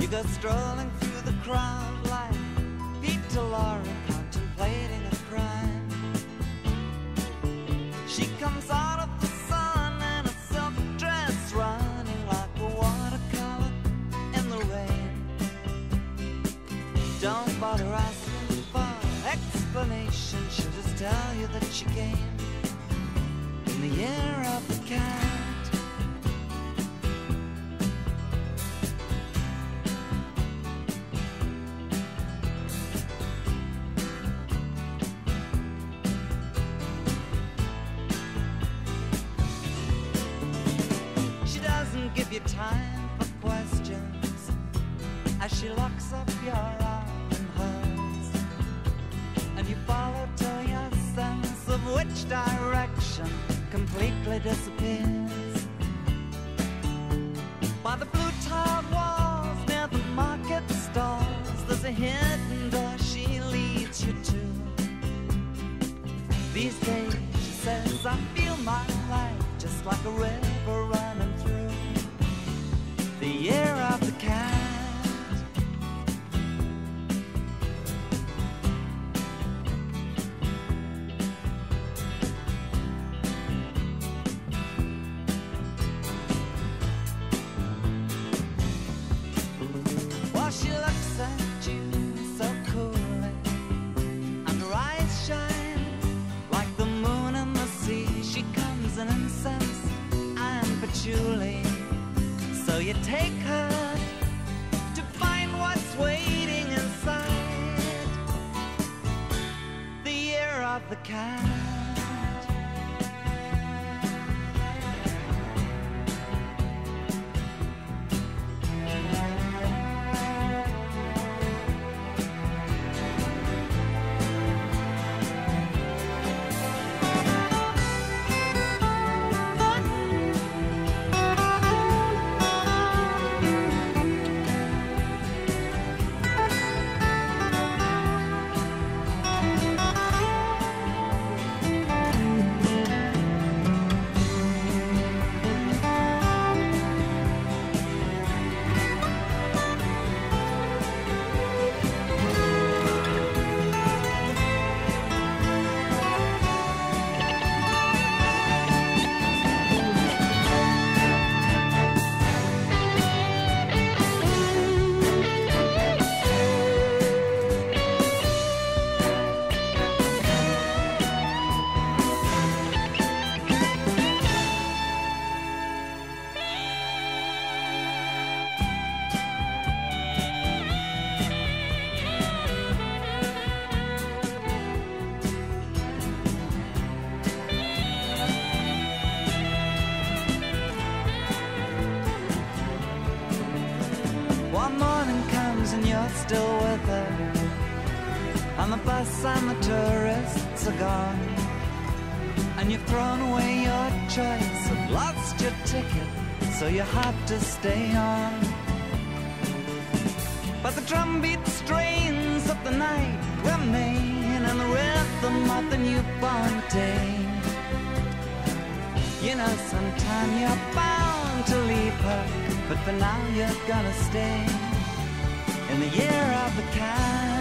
You go strolling through the crowd like Pete to Laura contemplating a crime. She comes out of the sun in a silk dress, running like a watercolor in the rain. Don't bother asking for explanation, she'll just tell you that she came in the year of the cat. Give you time for questions as she locks up your arm in hers, and you follow till your sense of which direction completely disappears. By the blue tiled walls near the market stalls, there's a hidden door she leads you to. These days, she says, I feel my life just like a river running through the year of the cat. While she looks at you so coolly, and her eyes shine like the moon and the sea, she comes in incense and patchouli. So you take her to find what's waiting inside the year of the cat. One morning comes and you're still with her, and the bus and the tourists are gone, and you've thrown away your choice and lost your ticket, so you have to stay on. But the drumbeat strains of the night remain in the rhythm of the newborn day. You know sometime you're bound to leave her, but for now you're gonna stay in the year of the cat.